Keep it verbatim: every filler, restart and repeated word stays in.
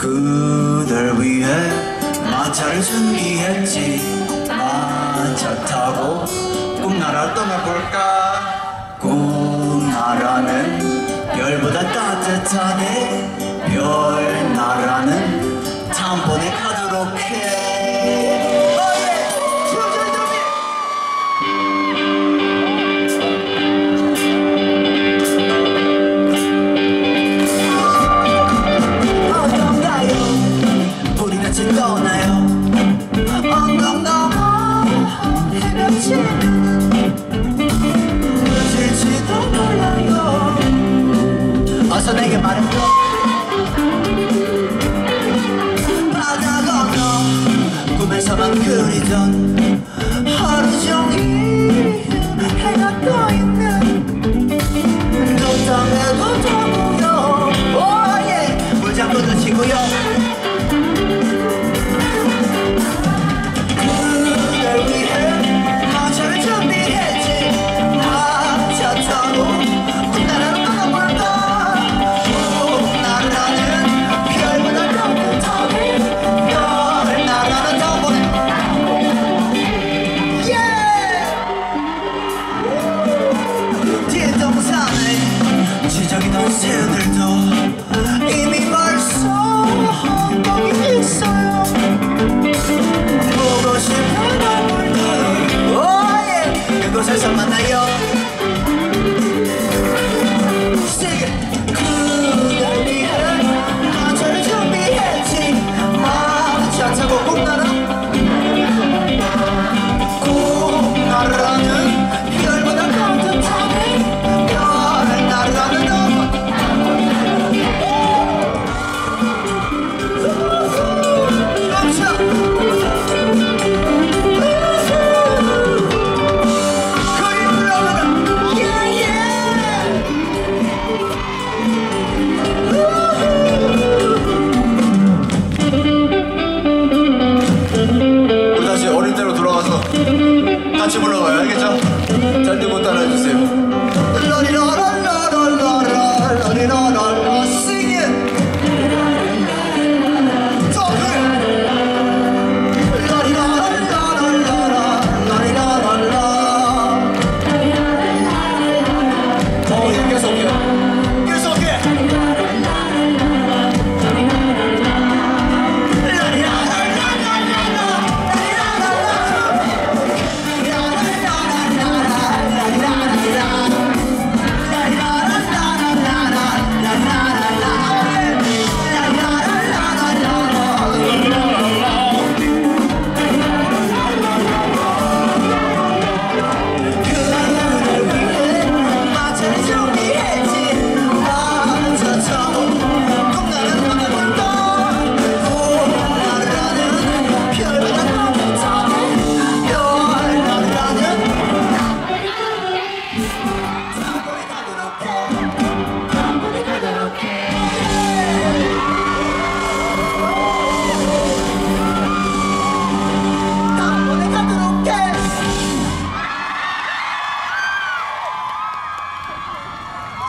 그댈 위해 마차를 준비했지. 마차 타고 꿈나라 떠나볼까. 꿈나라는 별보다 따뜻하네. 별나라는 단번에 가도록 해. 떠나요. 언덕 넘어 헤엄치는 질지도 몰라요. 어서 내게 말해줘. 바다 건너 꿈에서만 그리던 하루 종일 해가 떠있는 저 땅에도 더 보여. 오예 물장구도 치고요.